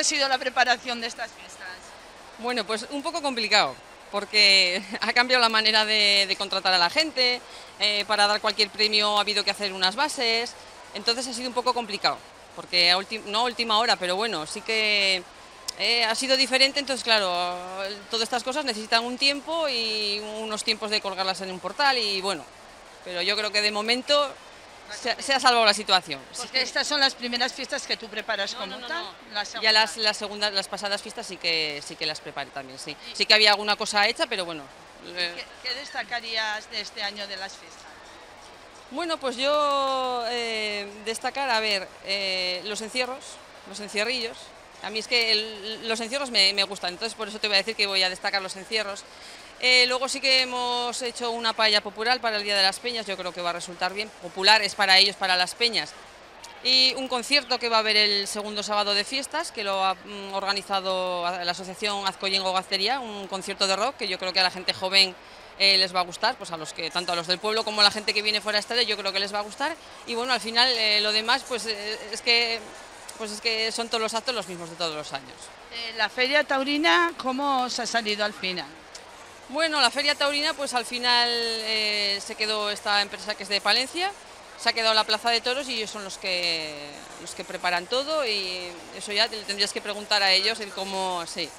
sido la preparación de estas fiestas? Bueno, pues un poco complicado, porque ha cambiado la manera de contratar a la gente, para dar cualquier premio ha habido que hacer unas bases, entonces ha sido un poco complicado, porque no a última hora, pero bueno, sí que ha sido diferente, entonces claro, todas estas cosas necesitan un tiempo y unos tiempos de colgarlas en un portal y bueno, pero yo creo que de momento se ha salvado la situación. Porque estas son las primeras fiestas que tú preparas como tal. Ya las pasadas fiestas sí que las preparé también, sí. Sí que había alguna cosa hecha, pero bueno. ¿Qué destacarías de este año de las fiestas? Bueno, pues yo destacar, a ver, los encierros, los encierrillos. A mí es que los encierros me gustan, entonces por eso te voy a decir que voy a destacar los encierros. Luego sí que hemos hecho una paella popular para el Día de las Peñas, yo creo que va a resultar bien. Popular es para ellos, para las peñas. Y un concierto que va a haber el segundo sábado de fiestas, que lo ha organizado la asociación Azcoyengo Gaztería, un concierto de rock que yo creo que a la gente joven les va a gustar, pues a los que, tanto a los del pueblo como a la gente que viene fuera a estar, yo creo que les va a gustar. Y bueno, al final lo demás pues es que son todos los actos los mismos de todos los años. La feria taurina, ¿cómo os ha salido al final? Bueno, la feria taurina pues al final se quedó esta empresa que es de Palencia, se ha quedado la plaza de toros y ellos son los que preparan todo y eso ya le tendrías que preguntar a ellos el cómo, sí.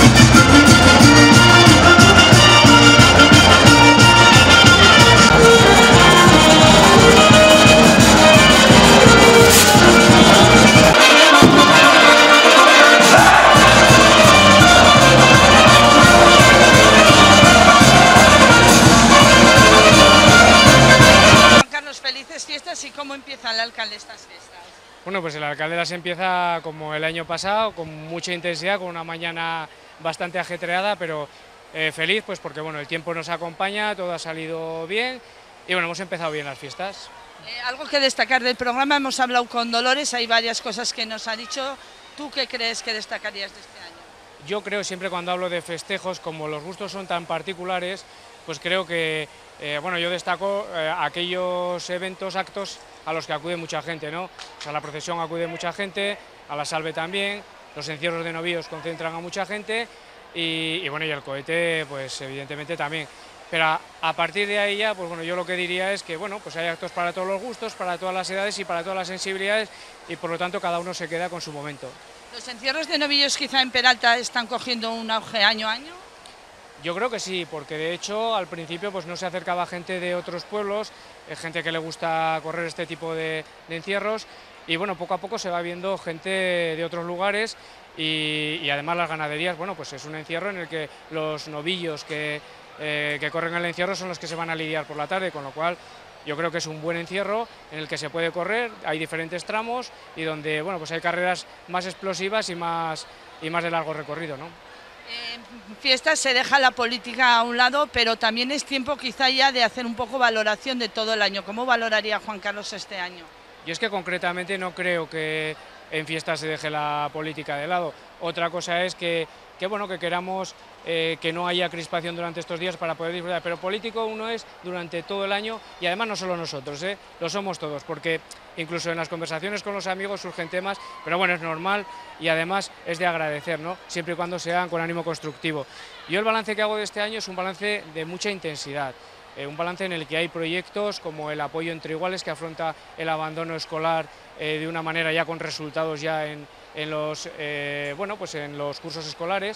Felices fiestas. ¿Y cómo empieza el alcalde estas fiestas? Bueno, pues el alcalde las empieza como el año pasado, con mucha intensidad, con una mañana bastante ajetreada, pero feliz, pues porque bueno, el tiempo nos acompaña, todo ha salido bien y bueno, hemos empezado bien las fiestas. Algo que destacar del programa, hemos hablado con Dolores, hay varias cosas que nos ha dicho. ¿Tú qué crees que destacarías de este año? Yo creo, siempre cuando hablo de festejos, como los gustos son tan particulares, pues creo que, bueno, yo destaco aquellos eventos, actos a los que acude mucha gente, ¿no? O sea, a la procesión acude mucha gente, a la salve también, los encierros de novillos concentran a mucha gente y bueno, y el cohete, pues evidentemente también. Pero a partir de ahí ya, pues bueno, yo lo que diría es que, bueno, pues hay actos para todos los gustos, para todas las edades y para todas las sensibilidades y por lo tanto cada uno se queda con su momento. ¿Los encierros de novillos quizá en Peralta están cogiendo un auge año a año? Yo creo que sí, porque de hecho al principio pues no se acercaba gente de otros pueblos, gente que le gusta correr este tipo de encierros y bueno, poco a poco se va viendo gente de otros lugares y además las ganaderías, bueno, pues es un encierro en el que los novillos que corren el encierro son los que se van a lidiar por la tarde, con lo cual yo creo que es un buen encierro en el que se puede correr, hay diferentes tramos y donde bueno, pues hay carreras más explosivas y más de largo recorrido, ¿no? En fiestas se deja la política a un lado, pero también es tiempo quizá ya de hacer un poco valoración de todo el año. ¿Cómo valoraría Juan Carlos este año? Yo es que concretamente no creo que en fiestas se deje la política de lado. Otra cosa es que bueno, que queramos que no haya crispación durante estos días para poder disfrutar, pero político uno es durante todo el año y además no solo nosotros, lo somos todos, porque incluso en las conversaciones con los amigos surgen temas, pero bueno, es normal y además es de agradecer, ¿no? Siempre y cuando sean con ánimo constructivo. Yo el balance que hago de este año es un balance de mucha intensidad. Un balance en el que hay proyectos como el apoyo entre iguales que afronta el abandono escolar de una manera ya con resultados ya en los cursos escolares,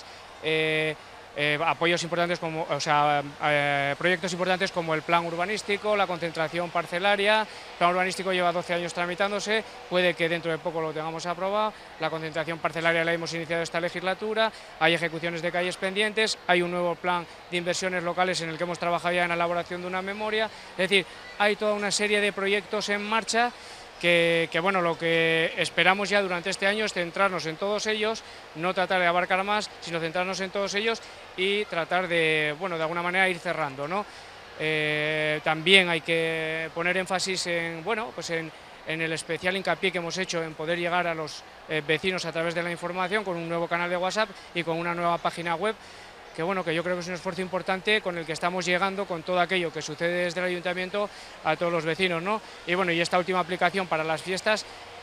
apoyos importantes como, o sea, proyectos importantes como el plan urbanístico, la concentración parcelaria. El plan urbanístico lleva 12 años tramitándose, puede que dentro de poco lo tengamos aprobado. La concentración parcelaria la hemos iniciado esta legislatura, hay ejecuciones de calles pendientes, hay un nuevo plan de inversiones locales en el que hemos trabajado ya en la elaboración de una memoria, es decir, hay toda una serie de proyectos en marcha que bueno, lo que esperamos ya durante este año es centrarnos en todos ellos, no tratar de abarcar más, sino centrarnos en todos ellos y tratar de, bueno, de alguna manera ir cerrando, ¿no? También hay que poner énfasis en, bueno, pues en el especial hincapié que hemos hecho en poder llegar a los vecinos a través de la información con un nuevo canal de WhatsApp y con una nueva página web, que bueno, que yo creo que es un esfuerzo importante con el que estamos llegando con todo aquello que sucede desde el ayuntamiento a todos los vecinos, ¿no? Y bueno, y esta última aplicación para las fiestas,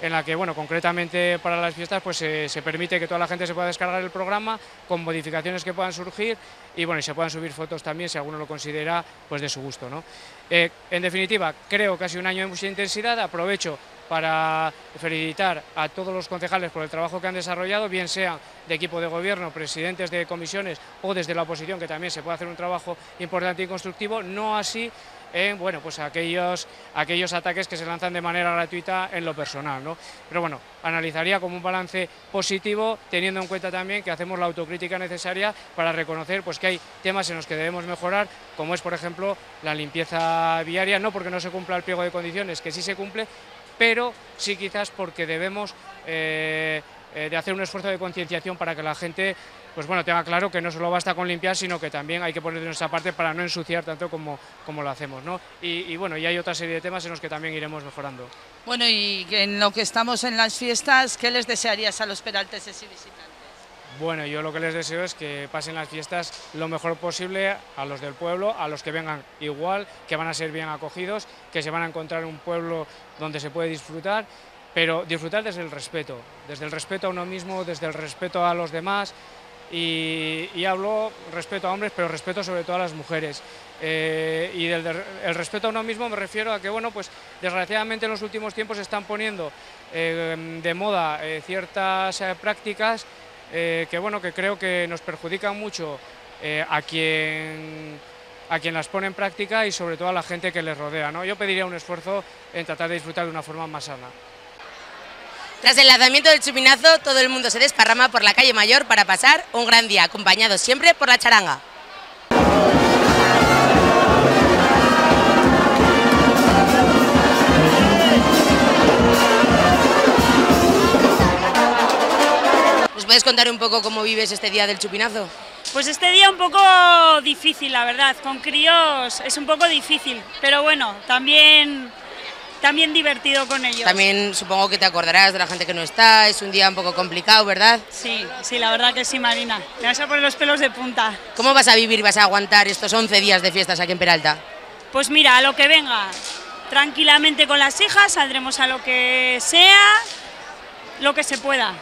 en la que, bueno, concretamente para las fiestas pues se permite que toda la gente se pueda descargar el programa con modificaciones que puedan surgir y, bueno, y se puedan subir fotos también si alguno lo considera pues de su gusto, ¿no? En definitiva, creo que ha sido un año de mucha intensidad. Aprovecho para felicitar a todos los concejales por el trabajo que han desarrollado, bien sean de equipo de gobierno, presidentes de comisiones o desde la oposición, que también se puede hacer un trabajo importante y constructivo, no así en, bueno, pues aquellos ataques que se lanzan de manera gratuita en lo personal, ¿no? Pero bueno, analizaría como un balance positivo, teniendo en cuenta también que hacemos la autocrítica necesaria para reconocer pues que hay temas en los que debemos mejorar, como es, por ejemplo, la limpieza viaria, no porque no se cumpla el pliego de condiciones, que sí se cumple, pero sí quizás porque debemos de hacer un esfuerzo de concienciación para que la gente pues bueno, tenga claro que no solo basta con limpiar, sino que también hay que poner de nuestra parte para no ensuciar tanto como lo hacemos, ¿no? Y bueno, y hay otra serie de temas en los que también iremos mejorando. Bueno, y en lo que estamos en las fiestas, ¿qué les desearías a los peralteses y visitantes? Bueno, yo lo que les deseo es que pasen las fiestas lo mejor posible a los del pueblo, a los que vengan igual, que van a ser bien acogidos, que se van a encontrar un pueblo donde se puede disfrutar, pero disfrutar desde el respeto a uno mismo, desde el respeto a los demás. Y hablo respeto a hombres, pero respeto sobre todo a las mujeres. Y el respeto a uno mismo me refiero a que, bueno, pues desgraciadamente en los últimos tiempos se están poniendo de moda ciertas prácticas que, bueno, que creo que nos perjudican mucho a quien las pone en práctica y sobre todo a la gente que les rodea, ¿no? Yo pediría un esfuerzo en tratar de disfrutar de una forma más sana. Tras el lanzamiento del chupinazo, todo el mundo se desparrama por la calle Mayor para pasar un gran día, acompañado siempre por la charanga. ¿Nos puedes contar un poco cómo vives este día del chupinazo? Pues este día un poco difícil, la verdad. Con críos es un poco difícil, pero bueno, también divertido con ellos. También supongo que te acordarás de la gente que no está, es un día un poco complicado, ¿verdad? Sí, la verdad que sí, Marina. Me vas a poner los pelos de punta. ¿Cómo vas a vivir, vas a aguantar estos 11 días de fiestas aquí en Peralta? Pues mira, a lo que venga, tranquilamente con las hijas, saldremos a lo que sea, lo que se pueda.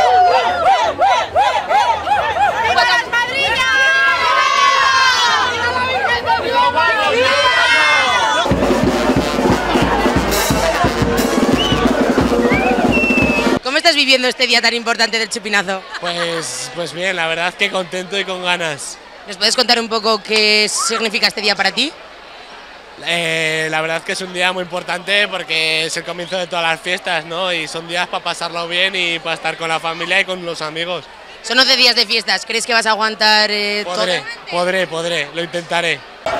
¡Viva las madrinas! ¿Cómo estás viviendo este día tan importante del chupinazo? Pues bien, la verdad que contento y con ganas. ¿Nos puedes contar un poco qué significa este día para ti? La verdad que es un día muy importante porque es el comienzo de todas las fiestas, ¿no? Y son días para pasarlo bien y para estar con la familia y con los amigos. Son 11 días de fiestas, ¿crees que vas a aguantar Podré, lo intentaré.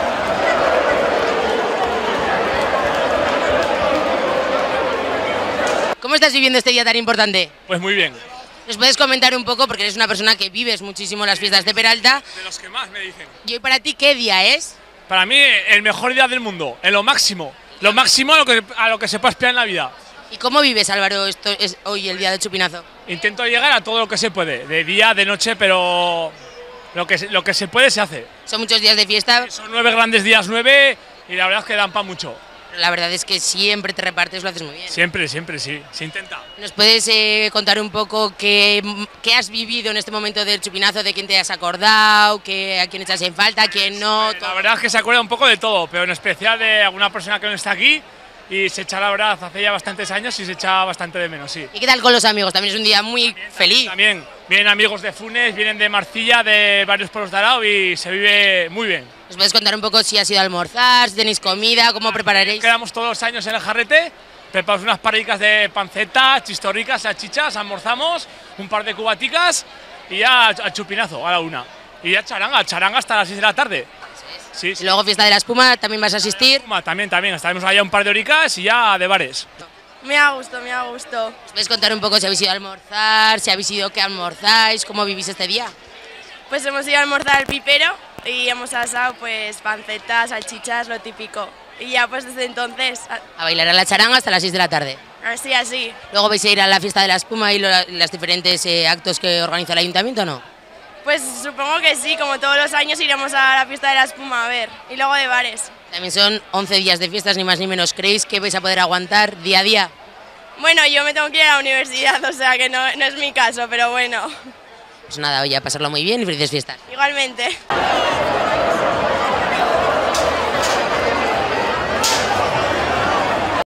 ¿Cómo estás viviendo este día tan importante? Pues muy bien. ¿Nos puedes comentar un poco, porque eres una persona que vives muchísimo las fiestas de Peralta? De los que más me dicen. ¿Y hoy para ti qué día es? Para mí el mejor día del mundo, en lo máximo a lo que se puede aspirar en la vida. ¿Y cómo vives, Álvaro, hoy el día del chupinazo? Intento llegar a todo lo que se puede, de día, de noche, pero lo que se puede se hace. Son muchos días de fiesta. Son 9 grandes días, 9, y la verdad es que dan para mucho. La verdad es que siempre te repartes, lo haces muy bien. Siempre, sí, se intenta. ¿Nos puedes contar un poco qué has vivido en este momento del chupinazo, de quién te has acordado, a quién echas en falta, a quién no? La verdad es que se acuerda un poco de todo, pero en especial de alguna persona que no está aquí y se echa, la verdad, hace ya bastantes años y se echa bastante de menos, sí. ¿Y qué tal con los amigos? También es un día muy feliz. También vienen amigos de Funes, vienen de Marcilla, de varios pueblos de Arao y se vive muy bien. ¿Nos puedes contar un poco si has ido a almorzar, si tenéis comida, cómo prepararéis? Quedamos todos los años en el Jarrete, preparamos unas parricas de panceta, chistorricas, salchichas, almorzamos, un par de cubaticas y ya al chupinazo, a la 1. Y ya charanga hasta las 6 de la tarde. Sí. Y luego fiesta de la espuma, ¿también vas a asistir? También, estaremos allá un par de horicas y ya de bares. Me ha gustado. ¿Nos puedes contar un poco si habéis ido a almorzar, si habéis ido, qué almorzáis, cómo vivís este día? Pues hemos ido a almorzar al pipero y hemos asado pues pancetas, salchichas, lo típico. Y ya pues desde entonces... A bailar a la charanga hasta las 6 de la tarde. Así. ¿Luego vais a ir a la fiesta de la espuma y los diferentes actos que organiza el ayuntamiento o no? Pues supongo que sí, como todos los años iremos a la fiesta de la espuma a ver. Y luego de bares. También son 11 días de fiestas, ni más ni menos. ¿Creéis que vais a poder aguantar día a día? Bueno, yo me tengo que ir a la universidad, o sea que no es mi caso, pero bueno. Pues nada, oye, a pasarlo muy bien y felices fiestas. Igualmente.